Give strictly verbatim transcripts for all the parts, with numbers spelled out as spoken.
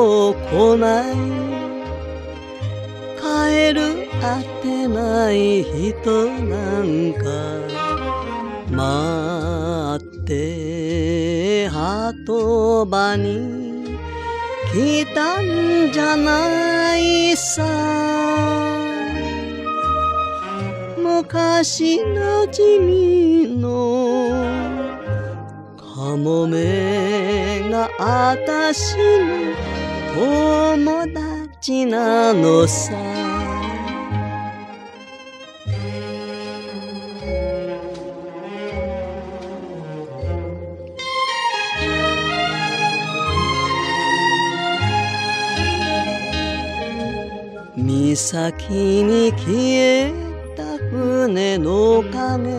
も来ない、帰るあてない人なんか待って鳩場に来たんじゃないさ。昔なじみのかもめがあたしの友達なのさ。岬に消えた船の影、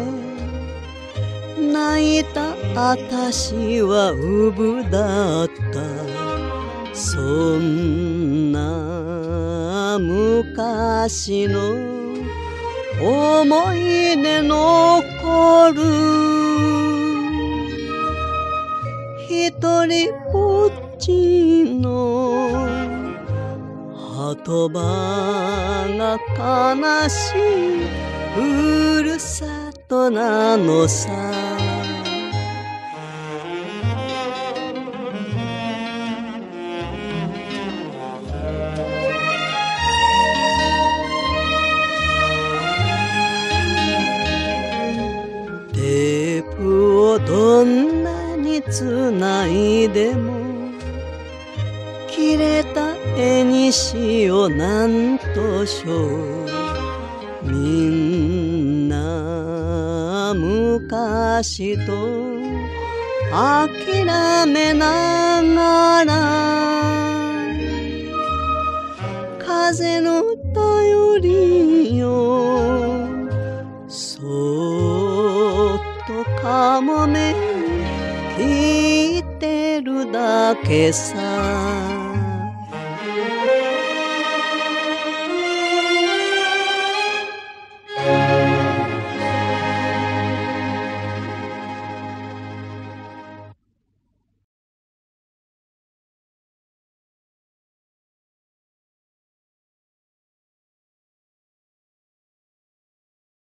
泣いたあたしはうぶだった。そんな昔の思い出残る、一人ぼっちの鳩場が悲しいふるさとなのさ。テープをどんなにつないでも切れた絵にしをなんとしょう。みんな昔と諦めながら、風の便りよそっとかもめ聞いてるだけさ。